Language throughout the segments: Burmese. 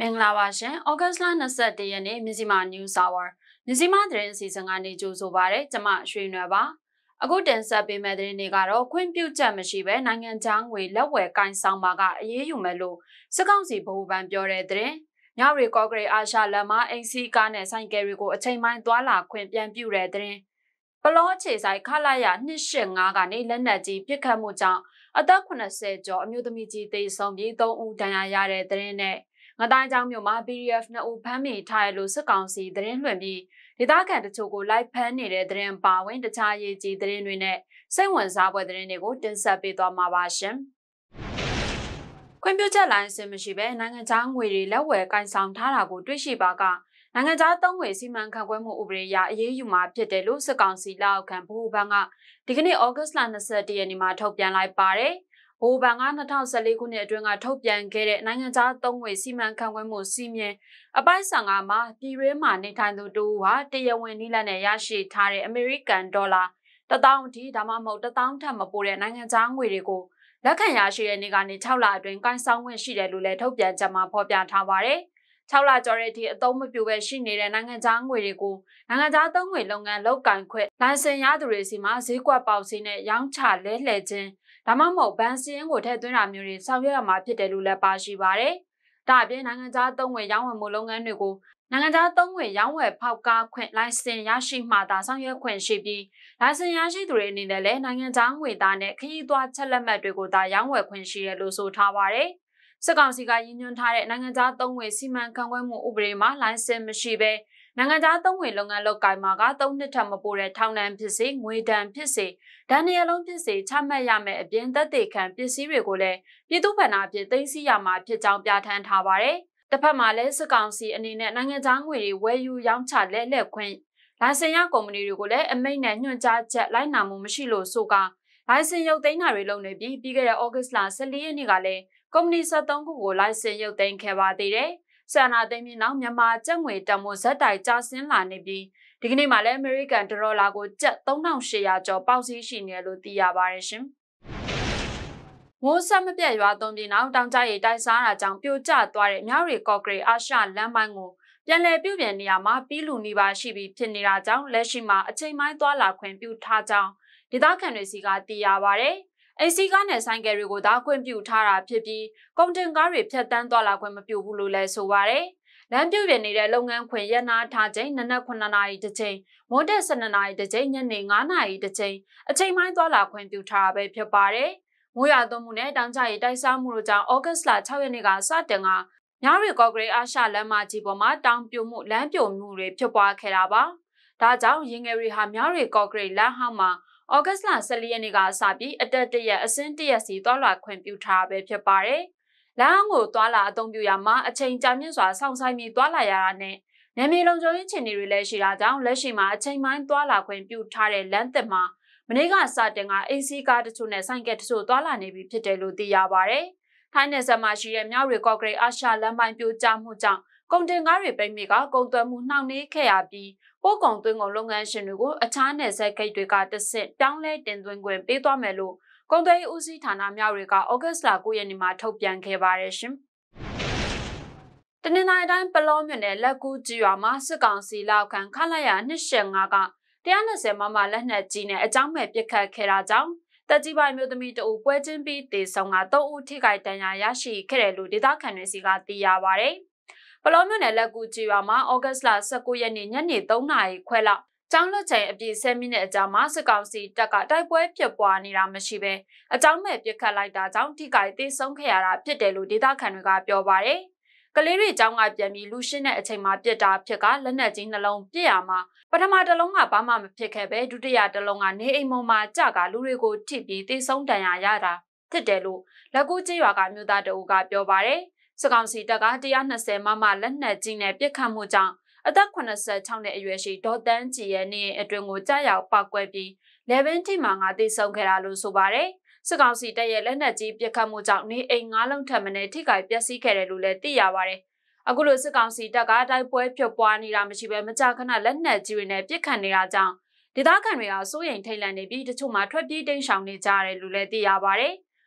င်္ဂလာပါရှင်။ဩဂတ်စ်လ21ရက်နေ့မြစီမာ News Hour မြစီမာသတင်းအစီအစဉ်ကနေကြိုဆိုပါရစေ။ကျွန်မရွှေနွယ်ပါ။အခုတင်ဆက်ပေးမယ့်သတင်းတွေကတော့ခွင့်ပြုချက်မရှိဘဲနိုင်ငံခြားငွေလက်ဝယ်ကိုင်ဆောင်ပါကအရေးယူမယ်လို့စစ်ကောင်စီဗဟိုဘဏ်ပြောတဲ့သတင်း။ညရီကော့ဂရိတ်အာရှလမ်းမှာအိမ်စီကားနဲ့ဆိုင်ကယ်တွေကိုအချိန်ပိုင်းသွာလာခွင့်ပြန်ပြုတဲ့သတင်း။ပလောအခြေဆိုင်ခလာရ285ကနေလက်နက်ကြီးပစ်ခတ်မှုကြောင့်အသက်80ကျော်အမျိုးသမီးကြီးသေဆုံးပြီး3ဦးဒဏ်ရာရတဲ့သတင်းနဲ့ငတိုင်းကျောင်းမြို့မှာ PDF 2ဦးဖမ်းမိထားရလို့စစ်ကောင်စီသတင်းလွှင့်ပြီးဒေသခံတချို့ကိုလိုက်ဖမ်းနေတဲ့သတင်းပါဝင်တခြားရေးကြီးသတင်းတွေနဲ့စိတ်ဝင်စားဖွယ်သတင်းတွေကိုတင်ဆက်ပေးသွားမှာပါရှင်။ခွင့်ပြုချက်လိုင်းစင်မရှိဘဲနိုင်ငံခြားငွေတွေလက်ဝယ်ကိုင်ဆောင်ထားတာကိုတွေ့ရှိပါကနိုင်ငံခြားသုံးငွေစီမံခန့်ခွဲမှုဥပဒေအရအရေးယူမှာဖြစ်တယ်လို့စစ်ကောင်စီလက်အောက်ခံဗဟိုဘဏ်ကဒီကနေ့ဩဂတ်စ်လ21ရက်နေ့မှာထုတ်ပြန်လိုက်ပါတယ်။ဗဟိုဘဏ်က2014ခုနှစ်အတွင်းကထုတ်ပြန်ခဲ့တဲ့နိုင်ငံခြားသုံးငွေစီမံခန့်ခွဲမှုစီမံအပိုင်း15မှာပြည်တွင်းမှာနေထိုင်သူတို့ဟာတရားဝင်နည်းလမ်းနဲ့ရရှိထားတဲ့အမေရိကန်ဒေါ်လာ1000အထိဒါမှမဟုတ်1000ထက်မပိုတဲ့နိုင်ငံခြားငွေတွေကိုလက်ခံရရှိတဲ့နေ့ကနေ6လအတွင်းကိုင်ဆောင်ခွင့်ရှိတယ်လို့လည်းထုတ်ပြန်ချက်မှာဖော်ပြထားပါတယ်။6လကျော်တဲ့အထိအသုံးမပြုဘဲရှိနေတဲ့နိုင်ငံခြားငွေတွေကိုနိုင်ငံခြားသုံးငွေလုပ်ငန်းလုပ်ကိုင်ခွင့်လိုင်စင်ရသူတွေစီမှာဈေးကွက်ပေါက်စီနဲ့ရောင်းချလဲလှယ်ခြင်းဒါမှမဟုတ်ဘဏ်စည်းရင်းကိုထည့်သွင်းတာမျိုးတွေဆောင်ရွက်ရမှာဖြစ်တယ်လို့လည်းပါရှိပါတယ်။ဒါအပြင်နိုင်ငံခြားသုံးငွေရောင်းဝယ်မှုလုပ်ငန်းတွေကိုနိုင်ငံခြားသုံးငွေရောင်းဝယ်ဖောက်ကားခွင့်လိုင်စင်ရရှိမှသာဆောင်ရွက်ခွင့်ရှိပြီးလိုင်စင်ရရှိသူတွေအနေနဲ့လည်းနိုင်ငံခြားငွေသားနဲ့ခရီးသွားချက်လက်မှတ်တွေကိုသာရောင်းဝယ်ခွင့်ရှိတယ်လို့ဆိုထားပါတယ်။စစ်ကောင်စီကရည်ညွှန်းထားတဲ့နိုင်ငံခြားသုံးငွေစီမံခန့်ခွဲမှုဥပဒေမှာလိုင်စင်မရှိဘဲနိုင်ငံခြားသုံးငွေလုပ်ငန်းလုပ်ကိုင်မှာက3နှစ်ထက်မပိုတဲ့ထောင်ဒဏ်ဖြစ်စေငွေဒဏ်ဖြစ်စေဒဏ်ရလုံးဖြစ်စေချမှတ်ရမယ်အပြင်သက်သေခံပစ္စည်းတွေကိုလည်းပြည်သူ့ဘဏ္ဍာအဖြစ်သိမ်းဆည်းရမှာဖြစ်ကြောင်းပြဋ္ဌာန်းထားပါတယ်။တစ်ဖက်မှာလည်းစစ်ကောင်စီအနေနဲ့နိုင်ငံခြားငွေတွေဝယ်ယူရောင်းချလဲလှယ်ခွင့်လိုင်စင်ရကုမ္ပဏီတွေကိုလည်းအမိန့်နဲ့ညွှန်ကြားချက်လိုက်နာမှုမရှိလို့ဆိုကလိုင်စင်ရုပ်သိမ်းတာတွေလုပ်နေပြီးခဲ့တဲ့ဩဂတ်စ်လ14ရက်နေ့ကလည်းကုမ္ပဏီ73ခုကိုလိုင်စင်ရုပ်သိမ်းခဲ့ပါသေးတယ်။ဆန္ဒသိမ်းပြီးနောက်မြန်မာကျပ်ငွေတန်ဖိုးဇက်တိုက်ကျဆင်းလာနေပြီးဒီကနေ့မှလည်းအမေရိကန်ဒေါ်လာကိုကျပ်3800ကျော်ပေါက်ဈေးရှိနေတယ်လို့သိရပါတယ်ရှင်။မိုးဆက်မပြတ်ရွာသွန်းပြီးနောက်တောင်ကျရေတိုက်စားတာကြောင့်ပြိုကျသွားတဲ့မြောက်ရီကော့ဂရိတ်အာရှလမ်းပိုင်းကိုပြန်လည်ပြုပြင်နေရမှာပြီးလူနေပါရှိပြီးဖြစ်နေတာကြောင့်လက်ရှိမှာအချိန်ပိုင်းသွားလာခွင့်ပြုထားကြောင်းဒေသခံတွေစီကသိရပါတယ်။အိမ်စီကားနဲ့ဆိုင်ကယ်တွေကိုသာခွင့်ပြုထားတာဖြစ်ပြီးကုန်တင်ကားတွေဖြတ်တန်းသွားလာခွင့်မပြုဘူးလို့လည်းဆိုပါတယ်။လမ်းပြုပြင်နေတဲ့လုပ်ငန်းခွင်ရနာထားချိန်နနက်9နာရီတစ်ချိန်မွန်းတဲ့12နာရီတစ်ချိန်ညနေ9နာရီတစ်ချိန်အချိန်ပိုင်းသွားလာခွင့်ပြုထားပဲဖြစ်ပါတယ်။မိုးရွာသွန်းမှုနဲ့တောင်ကျရေတိုက်စားမှုတို့ကြောင့်ဩဂတ်စ်လ6ရက်နေ့ကစတင်ကမြောက်ရီကော့ဂရိတ်အာရှလမ်းမကြီးပေါ်မှာတောင်ပြိုမှုလမ်းပြိုမှုတွေဖြစ်ပွားခဲ့တာပါ။ဒါကြောင့်ရင်ငယ်တွေဟာမြောက်ရီကော့ဂရိတ်လမ်းဟောင်းမှာဩဂတ်စ်လ14ရက်နေ့ကစပြီးအတက်တရက်အစင်းတရက်စီသွားလာခွင့်ပြုထားပဲဖြစ်ပါတယ်။လမ်းကိုသွားလာအသုံးပြုရမှာအချိန်ကြာမြင့်စွာစောင့်ဆိုင်းပြီးသွားလာရတာနဲ့နယ်မြေလုံခြုံရေးခြေအနေတွေလည်းရှိတာကြောင့်လက်ရှိမှာအချိန်ပိုင်းသွားလာခွင့်ပြုထားတဲ့လမ်းသစ်မှာမနေ့ကစတင်ကအေစီကားတချို့နဲ့ဆိုင်ကယ်တချို့သွားလာနေပြီဖြစ်တယ်လို့သိရပါတယ်။ထိုင်းနယ်စပ်မှာရှိတဲ့မြောက်ရီကော့ဂရိတ်အာရှလမ်းပိုင်းပြိုကျမှုကြောင့်ကုန်တင်ကားတွေပိတ်မိကကုန်သွယ်မှုနှောင့်နှေးခဲ့ရပြီးပို့ကုန်သွင်းကုန်လုပ်ငန်းရှင်တွေကိုအခြားနယ်စပ်ဂိတ်တွေကတဆင့်ပြောင်းလဲတင်သွင်းခွင့်ပေးသွားမယ်လို့ကုန်သွယ်ရေးဦးစီးဌာနမြောက်တွေကဩဂတ်စ်လ9ရက်နေ့မှာထုတ်ပြန်ခဲ့ပါတယ်ရှင်။တနင်္လာနေ့တိုင်းပလောမြို့နယ်လက်ကူးကြီးရွာမှာစစ်ကောင်စီလောက်ခံခလာရ285က120မမလက်နက်ကြီးနဲ့အကြောင်းမဲ့ပစ်ခတ်ခဲ့တာကြောင့်တက်ကြီးပိုင်းမျိုးသမီးတအုပ်ပွဲချင်းပြီးတေဆောင်က3ဦးထိခိုက်ဒဏ်ရာရရှိခဲ့တယ်လို့ဒေသခံတွေစီကသိရပါတယ်။ပလောမြို့နယ်လက်ကူးကြီးရွာမှာဩဂတ်စ်လ19ရက်နေ့ညနေ3နာရီခွဲလောက်ကျောင်းလွတ်ချိန်အပြည့်10မိနစ်အကြာမှာစစ်ကောင်စီတပ်ကတိုက်ပွဲဖြစ်ပွားနေတာမရှိဘဲအကြောင်းမဲ့ပစ်ခတ်လိုက်တာကြောင့်ထိခိုက်သေးဆုံးခဲ့ရတာဖြစ်တယ်လို့ဒေသခံတွေကပြောပါတယ်။ကလေးတွေကျောင်းကပြန်ပြီးလူရှင်းတဲ့အချိန်မှာပြစ်တာဖြစ်ကလက်နက်ကြီးနှလုံးပြစ်ရမှာပထမတစ်လုံးကဘာမှမဖြစ်ခဲ့ပဲဒုတိယတစ်လုံးကနေအိမ်ပေါ်မှာကြကလူတွေကိုထိပြီးသေဆုံးဒဏ်ရာရတာဖြစ်တယ်လို့လက်ကူးကျေးရွာကမြို့သားတအုပ်ကပြောပါတယ်။စစ်ကောင်စီတပ်က120မမလက်နက်ကြီးနဲ့ပစ်ခတ်မှုကြောင့်အသက်86နှစ်အရွယ်ရှိဒေါ်တန်းကြည်ရဲ့နေအတွင်ကိုကြားရောက်ပောက်ကွဲပြီးလေဗင်းထိမှငါသေဆုံးခဲ့တာလို့ဆိုပါတယ်။စစ်ကောင်စီတပ်ရဲ့လက်နက်ကြီးပစ်ခတ်မှုကြောင့်နေအိမ်9လုံးထပ်မံထိခိုက်ပျက်စီးခဲ့တယ်လို့လည်းသိရပါတယ်။အခုလိုစစ်ကောင်စီတပ်ကတိုက်ပွဲဖြစ်ပွားနေတာမရှိဘဲမကြာခဏလက်နက်ကြီးတွေနဲ့ပစ်ခတ်နေတာကြောင့်ဒေသခံတွေဟာစိုးရိမ်ထိတ်လန့်နေပြီးတချို့မှာထွက်ပြေးတိမ်းရှောင်နေကြရတယ်လို့လည်းသိရပါတယ်။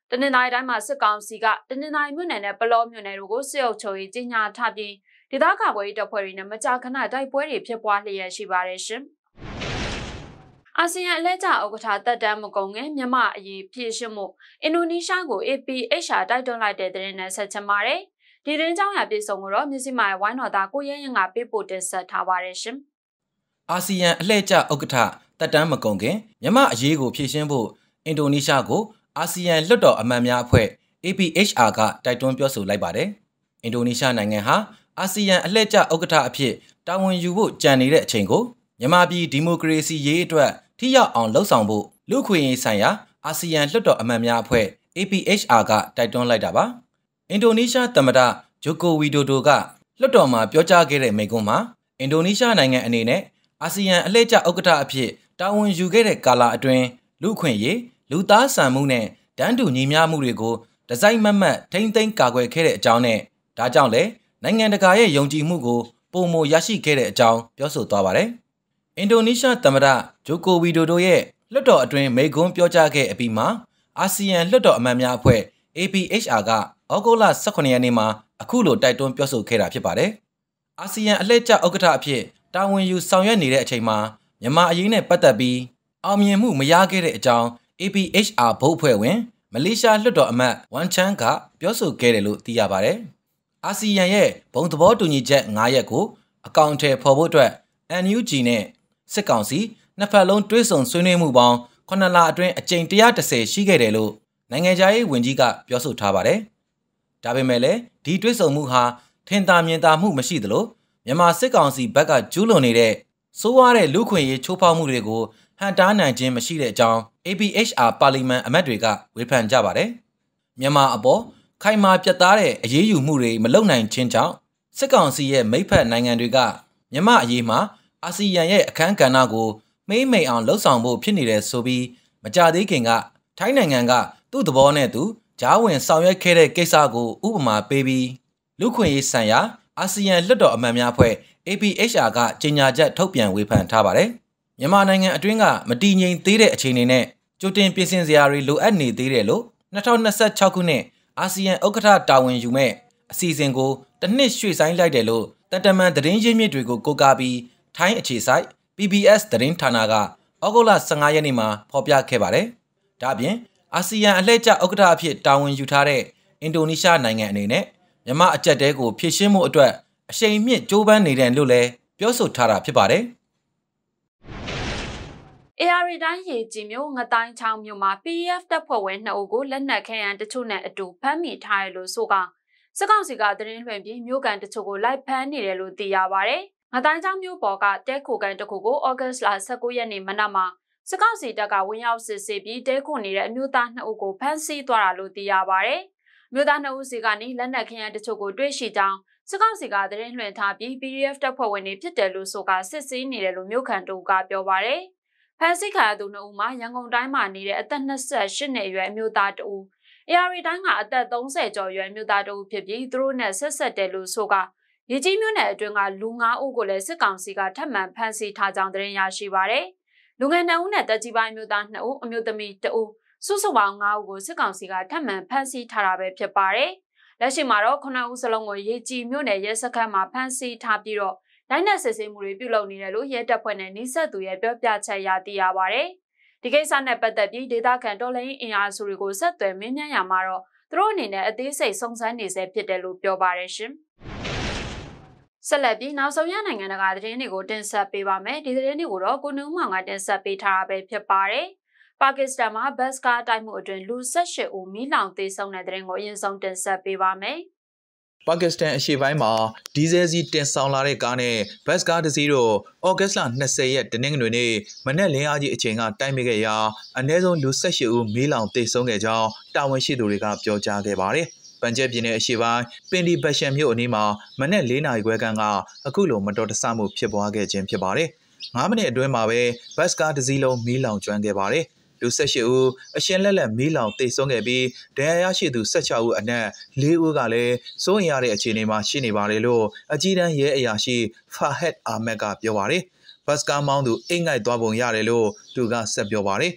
တနင်္သာရီတိုင်းမှာစစ်ကောင်စီကတနင်္သာရီမြို့နယ်နဲ့ပလောမြို့နယ်တို့ကိုစစ်အုပ်ချုပ်ရေးကြီးညာထားပြီးဒေသကာကွယ်ရေးတပ်ဖွဲ့တွေနဲ့မကြာခဏတိုက်ပွဲတွေဖြစ်ပွားလျက်ရှိပါတယ်ရှင်။အာဆီယံအလဲကျဥက္ကဋ္ဌတက်တန်းမကုန်ခင်မြန်မာအရေးဖြည့်ရှင်းမှုအင်ဒိုနီးရှားကို APHR တိုက်တွန်းလိုက်တဲ့သတင်းနဲ့ဆက်ချင်ပါတယ်။ဒီသတင်းကြောင့်ရပြည်စုံကိုတော့မြစည်းမိုင်ဝိုင်းတော်သားကိုရဲရင်ကပေးပို့တင်ဆက်ထားပါတယ်ရှင်။အာဆီယံအလဲကျဥက္ကဋ္ဌတက်တန်းမကုန်ခင်မြန်မာအရေးကိုဖြည့်ရှင်းဖို့အင်ဒိုနီးရှားကိုအာဆီယံလွှတ်တော်အမတ်များအဖွဲ့ APHR ကတိုက်တွန်းပြောဆိုလိုက်ပါတယ်။အင်ဒိုနီးရှားနိုင်ငံဟာအာဆီယံအလှည့်ကျဥက္ကဋ္ဌအဖြစ်တာဝန်ယူဖို့ကြံနေတဲ့အချိန်ကိုမြန်မာပြည်ဒီမိုကရေစီရေးအတွက်ထိရောက်အောင်လှုံ့ဆော်ဖို့လူခွင့်ရေးဆိုင်ရာအာဆီယံလွှတ်တော်အမတ်များအဖွဲ့ APHR ကတိုက်တွန်းလိုက်တာပါ။အင်ဒိုနီးရှားသမ္မတဂျိုကိုဝီဒိုဒိုကလွှတ်တော်မှာပြောကြားခဲ့တဲ့မိန့်ခွန်းမှာအင်ဒိုနီးရှားနိုင်ငံအနေနဲ့အာဆီယံအလှည့်ကျဥက္ကဋ္ဌအဖြစ်တာဝန်ယူခဲ့တဲ့ကာလအတွင်းလူခွင့်ရေးလူသားဆန်မှုနဲ့တန်းတူညီမျှမှုတွေကိုဒီဇိုင်းမတ်မတ်ထိမ့်သိမ်းကာကွယ်ခဲ့တဲ့အကြောင်းနဲ့ဒါကြောင့်လည်းနိုင်ငံတကာရဲ့ယုံကြည်မှုကိုပုံမရရှိခဲ့တဲ့အကြောင်းပြောဆိုသွားပါတယ်။အင်ဒိုနီးရှားသမ္မတဂျိုကိုဝီဒိုဒိုရဲ့လွှတ်တော်အတွင်းမိန့်ခွန်းပြောကြားခဲ့အပြီးမှာအာဆီယံလွှတ်တော်အမတ်များအဖွဲ့ APHR ကဩဂုတ်လ18ရက်နေ့မှာအခုလိုတိုက်တွန်းပြောဆိုခဲ့တာဖြစ်ပါတယ်။အာဆီယံအလှည့်ကျဥက္ကဋ္ဌအဖြစ်တာဝန်ယူဆောင်ရွက်နေတဲ့အချိန်မှာမြန်မာအရေးနဲ့ပတ်သက်ပြီးအောင်မြင်မှုမရခဲ့တဲ့အကြောင်း APHR ဘုတ်ဖွဲ့ဝင်မလေးရှားလွှတ်တော်အမတ်ဝန်ချန်းကပြောဆိုခဲ့တယ်လို့သိရပါတယ်။အာဆီယံရဲ့ဘုံသဘောတူညီချက်9ရပ်ကိုအကောင့်ထဲပေါ်ဖို့အတွက် NUG နဲ့စစ်ကောင်စီနှစ်ဖက်လုံးတွဲဆုံဆွေးနွေးမှုပေါင်း9လအတွင်းအကြိမ်130ရှိခဲ့တယ်လို့နိုင်ငံခြားရေးဝန်ကြီးကပြောဆိုထားပါတယ်။ဒါပေမဲ့လည်းဒီတွဲဆုံမှုဟာထင်သာမြင်သာမှုမရှိသလိုမြန်မာစစ်ကောင်စီဘက်ကကျူးလွန်နေတဲ့စိုးရတဲ့လူခွင့်ရေးချိုးဖောက်မှုတွေကိုဟန်တားနိုင်ခြင်းမရှိတဲ့အကြောင်း APHR ပါလီမန်အမတ်တွေကဝေဖန်ကြပါတယ်။မြန်မာအပေါ်ခိုင်မာပြတ်သားတဲ့အရေးယူမှုတွေမလုပ်နိုင်ခြင်းကြောင့်စစ်ကောင်စီရဲ့မိဖက်နိုင်ငံတွေကမြန်မာအရေးမှာအာဆီယံရဲ့အခမ်းကဏ္ဍကိုမေးမိန်အောင်လှုံ့ဆော်ဖို့ဖြစ်နေတယ်ဆိုပြီးမကြသေးခင်ကထိုင်းနိုင်ငံကသူ့သဘောနဲ့သူကြားဝင်ဆောင်ရွက်ခဲ့တဲ့ကိစ္စကိုဥပမာပေးပြီးလူခွင့်ရေးဆိုင်ရာအာဆီယံလွှတ်တော်အမတ်များအဖွဲ့ APHR ကကြေညာချက်ထုတ်ပြန်ဝေဖန်ထားပါတယ်။မြန်မာနိုင်ငံအတွင်းကမတည်ငြိမ်သေးတဲ့အခြေအနေနဲ့ကြိုတင်ပြင်ဆင်စရာတွေလိုအပ်နေသေးတယ်လို့2026ခုနှစ်အာဆီယံဥက္ကဋ္ဌတာဝန်ယူမဲ့အစီအစဉ်ကိုတစ်နှစ်ရွှေ့ဆိုင်းလိုက်တယ်လို့တမန်သတင်းရင်းမြစ်တွေကိုကိုးကားပြီးထိုင်းအခြေစိုက် PBS သတင်းဌာနကဩဂုတ်လ15ရက်နေ့မှာဖော်ပြခဲ့ပါတယ်။ဒါ့အပြင်အာဆီယံအလှည့်ကျဥက္ကဋ္ဌအဖြစ်တာဝန်ယူထားတဲ့အင်ဒိုနီးရှားနိုင်ငံအနေနဲ့မြန်မာအကြက်တဲကိုဖြည့်ရှင်းမှုအတွက်အရှိန်မြင့်ကြိုးပမ်းနေတယ်လို့လည်းပြောဆိုထားတာဖြစ်ပါတယ်။ AR တိုင်းရေကြီးမြို့ငတိုင်းချောင်းမြို့မှာ PDF တပ်ဖွဲ့ဝင်2ဦးကိုလက်နက်ခဲယမ်းတချို့နဲ့အတူဖမ်းမိထားရလို့ဆိုကစစ်ကောင်စီကသတင်းလွှင့်ပြီးမြို့ကန်တချို့ကိုလိုက်ဖမ်းနေတယ်လို့သိရပါဗျ။ငတိုင်းချောင်းမြို့ပေါ်ကတဲခိုကန်တစ်ခုကိုဩဂတ်လ19ရက်နေ့မနက်မှာစစ်ကောင်စီတပ်ကဝင်ရောက်စစ်ဆေးပြီးတဲခိုနေတဲ့အမျိုးသား2ဦးကိုဖမ်းဆီးသွားတာလို့သိရပါဗျ။မြို့သား2ဦးစီကနေလက်နက်ခဲယမ်းတချို့ကိုတွေ့ရှိကြောင်းစစ်ကောင်စီကသတင်းလွှင့်ထားပြီး PDF တပ်ဖွဲ့ဝင်တွေဖြစ်တယ်လို့ဆိုကစစ်ဆေးနေတယ်လို့မြို့ခံတို့ကပြောပါဗျ။ဖမ်းဆီးခံရသူ2ဦးမှာရန်ကုန်တိုင်းမှာနေတဲ့အသက်28နှစ်အရွယ်အမျိုးသား2ဦးAR တိုင်းကအသက်30ကျော်အရွယ်အမျိုးသား2ဦးဖြစ်ပြီးသူတို့နဲ့ဆက်ဆက်တယ်လို့ဆိုကရေကြီးမြို့နယ်အတွင်းကလူ9ဦးကိုလည်းစစ်ကောင်စီကထပ်မံဖမ်းဆီးထားကြောင်းသတင်းရရှိပါရယ်လူငယ်2ဦးနဲ့တက်ကြီးပိုင်းအမျိုးသား2ဦးအမျိုးသမီး2ဦးစုစုပေါင်း9ဦးကိုစစ်ကောင်စီကထပ်မံဖမ်းဆီးထားတာပဲဖြစ်ပါတယ်လက်ရှိမှာတော့9ဦးစလုံးကိုရေကြီးမြို့နယ်ရဲစခန်းမှာဖမ်းဆီးထားပြီးတော့တိုင်းနယ်စစ်ဆေးမှုတွေပြုလုပ်နေတယ်လို့ရဲတပ်ဖွဲ့နဲ့နှိစက်သူရဲ့ပြောပြချက်ရသိရပါဗျ။ဒီကိစ္စနဲ့ပတ်သက်ပြီးဒေသခံတော်လှန်ရေးအင်အားစုတွေကိုဆက်သွယ်မင်းမြန်းရမှာတော့သူတို့အနေနဲ့အသေးစိတ်စုံစမ်းနေဆဲဖြစ်တယ်လို့ပြောပါရရှင်။ဆက်လက်ပြီးနောက်ဆုံးရနိုင်ငံတကာသတင်းတွေကိုတင်ဆက်ပေးပါမယ်။ဒီသတင်းတွေကိုတော့ကိုနုံမောင်ကတင်ဆက်ပေးထားတာပဲဖြစ်ပါတယ်။ပါကစ္စတန်မှာဘတ်စကားတိုက်မှုအတွင်းလူ18ဦးမိလောင်သေဆုံးတဲ့သတင်းကိုအရင်ဆုံးတင်ဆက်ပေးပါမယ်။ပါကစ္စတန်အရှေ့ပိုင်းမှာဒီဇယ်စီတင်ဆောင်လာတဲ့ကားနဲ့ဘတ်စကားတစ်စီးတို့ဩဂတ်လ20ရက်တနင်္ဂနွေနေ့မနက်လင်းအားကြီးအချိန်ကတိုက်မိခဲ့ရာအနည်းဆုံးလူ18ဦးမီးလောင်သေဆုံးခဲ့ကြောင်းတာဝန်ရှိသူတွေကပြောကြားခဲ့ပါတယ်။ပန်ဂျပ်ပြည်နယ်အရှေ့ပိုင်းပင်ဒီဘက်ရှန်မြို့အနီးမှာမနက်4နာရီခွဲခန့်ကအခုလိုမတော်တဆမှုဖြစ်ပွားခဲ့ခြင်းဖြစ်ပါတယ်။9မိနစ်အတွင်းမှာပဲဘတ်စကားတစ်စီးလုံးမီးလောင်ကျွမ်းခဲ့ပါတယ်။လူ18ဦးအရှင်လက်လက်မီးလောင်သေဆုံးခဲ့ပြီးဒဏ်ရာရရှိသူ16ဦးအနက်4ဦးကလည်းစိုးရိမ်ရတဲ့အခြေအနေမှာရှိနေပါတယ်လို့အကြီးတန်းရဲအရာရှိဖာဟက်အာမက်ကပြောပါတယ်။ဘတ်စကားမောင်းသူအိတ်ငိုက်သွားပုံရတယ်လို့သူကဆက်ပြောပါတယ်။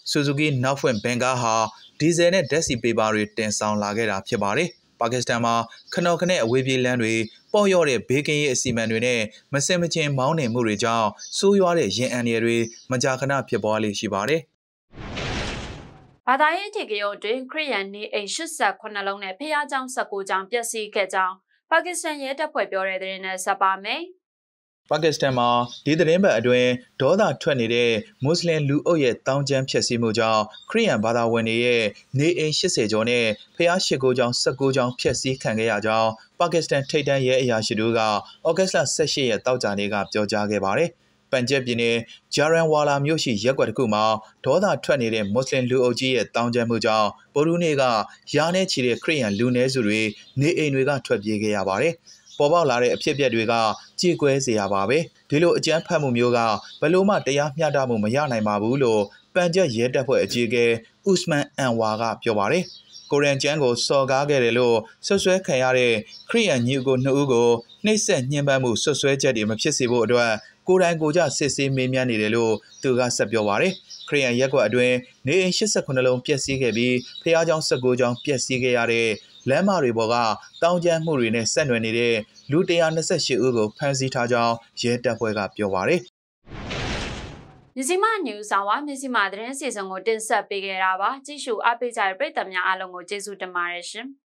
Suzuki နောက်ဖွင့်ဘန်ကားဟာဒီဇယ်နဲ့ဓာတ်ဆီပေပါတွေတင်ဆောင်လာခဲ့တာဖြစ်ပါတယ်။ပါကစ္စတန်မှာခနော်ခနဲ့အဝေးပြေးလမ်းတွေပေါ့ရော့တဲ့ဘေးကင်းရေးအစီအမံတွေနဲ့မစင်မချင်းမောင်းနှင်မှုတွေကြောင့်ဆိုးရွားတဲ့ရင်အန်ရည်တွေမကြာခဏဖြစ်ပွားလေရှိပါတယ်။ဘာသာရေးထေကြုံတွင်ခရစ်ယာန်နေအိမ်89လုံးနဲ့ဖျားကျောင်း19ကျောင်းပျက်စီးခဲ့ကြောင်းပါကစ္စတန်ရဲတပ်ဖွဲ့ပြောတဲ့သတင်းနဲ့ဆက်ပါမယ်။ပါကစ္စတန်မှာဒီသတင်းပတ်အတွင်းဒေါသထွက်နေတဲ့မွတ်စလင်လူအုပ်ရဲ့တောင်းကျမ်းဖျက်ဆီးမှုကြောင့်ခရစ်ယာန်ဘာသာဝင်တွေရဲ့နေအိမ်80ကျော်နဲ့ဖျားရှိခိုးကျောင်း19ကျောင်းဖျက်ဆီးခံခဲ့ရကြောင်းပါကစ္စတန်ထိပ်တန်းရဲအရာရှိတို့ကဩဂတ်လ18ရက်တောက်ကြနေ့ကပြောကြားခဲ့ပါတယ်။ပန်ဂျပ်ပြည်နယ်ဂျာရန်ဝါလာမြို့ရှိရပ်ကွက်တစ်ခုမှာဒေါသထွက်နေတဲ့မွတ်စလင်လူအုပ်ကြီးရဲ့တောင်းကျမ်းမှုကြောင့်ဗုဒ္ဓနေ့ကရာနဲ့ချီတဲ့ခရစ်ယာန်လူနည်းစုတွေနေအိမ်တွေကထွက်ပြေးခဲ့ရပါတယ်။ပေါ်ပေါက်လာတဲ့အဖြစ်အပျက်တွေကကြေကွဲစေရပါပဲဒီလိုအကြမ်းဖက်မှုမျိုးကဘယ်လိုမှတရားမျှတမှုမရနိုင်ပါဘူးလို့ပန်ဂျပ်ရဲတပ်ဖွဲ့အကြီးအကဲဥစမန်အန်ဝါကပြောပါတယ်ကိုရန်ကျမ်းကိုစော်ကားခဲ့တယ်လို့ဆွဆွဲခံရတဲ့ခရစ်ယာန်ညီကို2ဦးကိုနှိပ်စက်ညှဉ်းပန်းမှုဆွဆွဲချက်တွေမဖြစ်စေဖို့အတွက်ကိုယ်တိုင်ကိုကြစစ်ဆေးမေးမြန်းနေတယ်လို့သူကဆက်ပြောပါတယ်ခရစ်ယာန်ရက်ကွက်အတွင်းနေအိမ်89လုံးပျက်စီးခဲ့ပြီးဖျားကျောင်း19ကျောင်းပျက်စီးခဲ့ရတဲ့လမ်းမတွေပေါ်ကတောင်းကျမ်းမှုတွေနဲ့ဆက်နွယ်နေတဲ့လူ128ဦးကိုဖမ်းဆီးထားကြောင်းရဲတပ်ဖွဲ့ကပြောပါတယ်။မြစီမနျူးဆောင်ဝါမြစီမသတင်းစီစဉ်ကိုတင်ဆက်ပေးခဲ့တာပါ။ကြည့်ရှုအားပေးကြတဲ့ပရိသတ်များအားလုံးကိုကျေးဇူးတင်ပါတယ်ရှင်။